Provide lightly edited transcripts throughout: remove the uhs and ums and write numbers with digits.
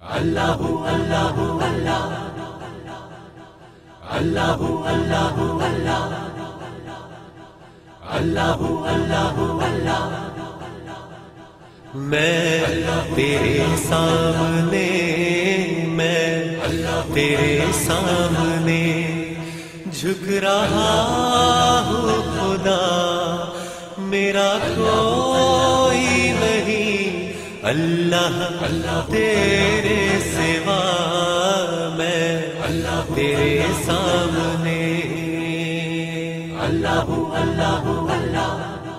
اللہ اللہ اللہ اللہ اللہ اللہ اللہ اللہ میں تیرے سامنے، میں تیرے سامنے جھک رہا ہوں خدا، میرا کوئی نہیں اللہ تیرے سوا، میں تیرے سامنے اللہ اللہ اللہ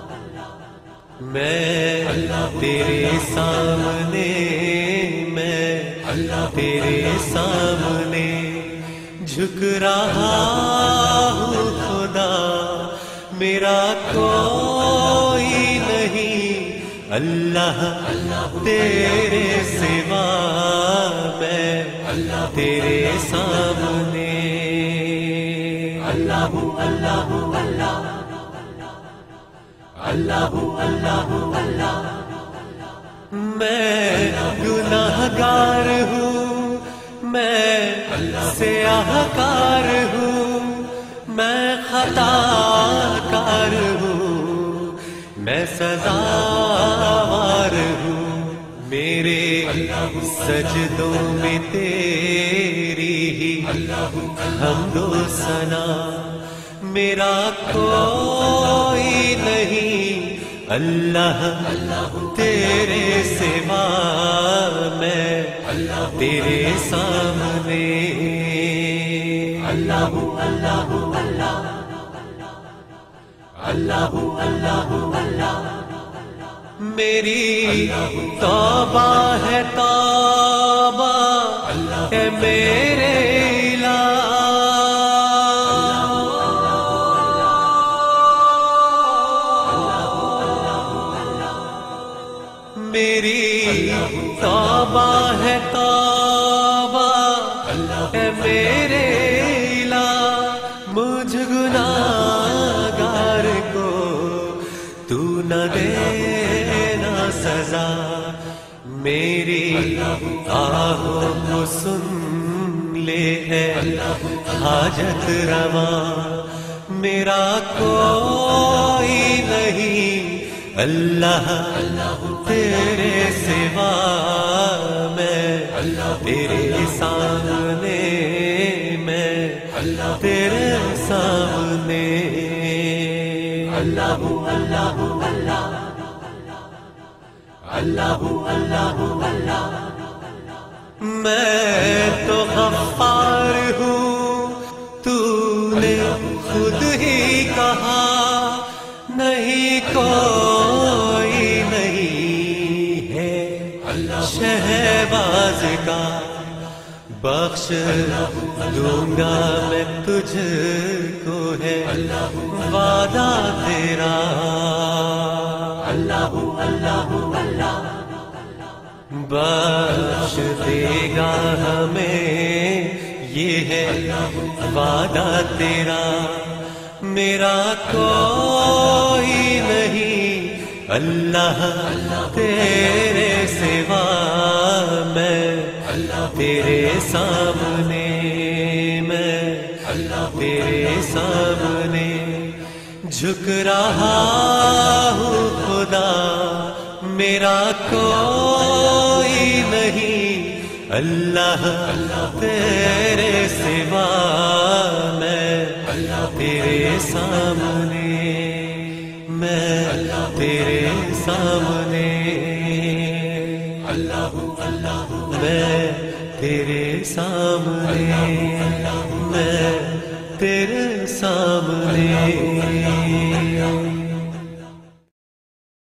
میں تیرے سامنے، میں تیرے سامنے جھک رہا ہوں خدا، میرا کوئی نہیں اللہ تیرے سوا، میں تیرے سامنے اللہ اللہ اللہ اللہ اللہ اللہ میں گناہگار ہوں، میں سیاہ کار ہوں، میں خطا کار ہوں، میں سزاوار ہوں، میرے سجدوں میں تیری ہی حمد و ثنا، میرا کوئی نہیں اللہ تیرے سوا، میں تیرے سامنے اللہ اللہ اللہ اللہ اللہ اللہ میری توبہ ہے توبہ اے میرے الہ، میری توبہ ہے توبہ اے میرے الہ، مجھ گناہگار کو تو نہ دینا سزا، میری آہوں کو سن لے اے حاجت روا، میرا کوئی نہیں اللہ تیرے سوا، میں تیرے سامنے، میں تیرے سامنے اللہ اللہ اللہ اللہ اللہ اللہ میں تو غفار ہوں، تو نے خود ہی کہا نہیں کوئی نہیں ہے شہباز کا، بخش دوں گا میں تجھ کو ہے وعدہ تیرا، اللہ اللہ اللہ بخش دے گا ہمیں یہ ہے وعدہ تیرا، میرا کوئی نہیں اللہ تیرے سوا، میں تیرے سامنے، میں تیرے سامنے جھک رہا ہوں خدا، میرا کوئی نہیں اللہ تیرے سوا، میں تیرے سامنے، میں تیرے سامنے اللہ اللہ میں تیرے سامنے